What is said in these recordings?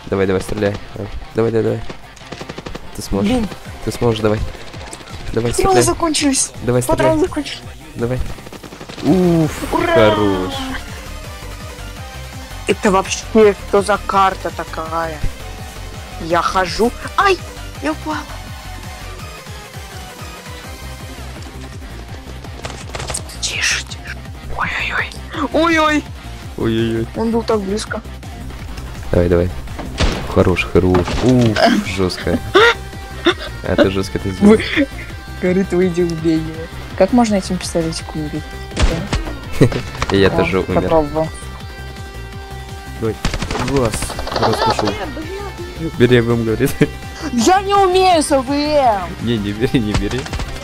Давай, давай, стреляй. Давай, давай, давай. Ты сможешь. Блин. Ты сможешь, давай. Давай, Патроны стреляй. закончились. Давай, стреляй. Патроны закончились. Давай. Уф, Ура! хорош. Это вообще что за карта такая? Я хожу. Ай! Я упала. Тише, тише. Ой-ой-ой. Ой-ой. Ой-ой-ой. Он был так близко. Давай, давай. Хорош, хорош. Жестко. Это жестко ты сделал. Горит, выйди, убей его. Как можно этим пистолетиком убить? И я тоже умер. Попробовал. Давай. Глаз. Раз пошел. Бери, АВМ, говорит. Я не умею с АВМ! Не бери, не бери.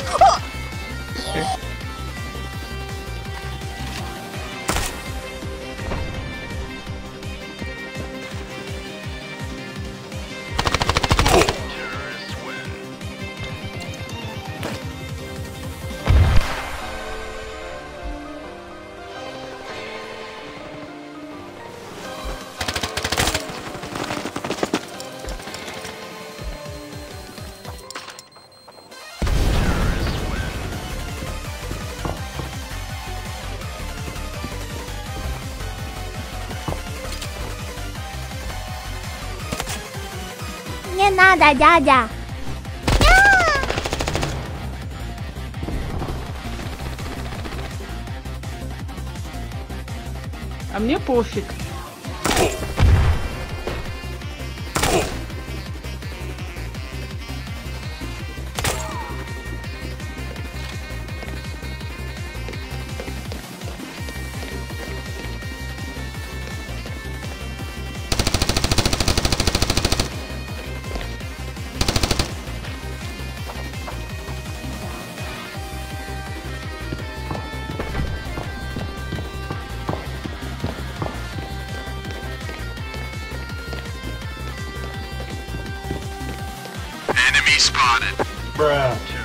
Не надо, дядя. А мне пофиг. Enemy spotted. Bruh.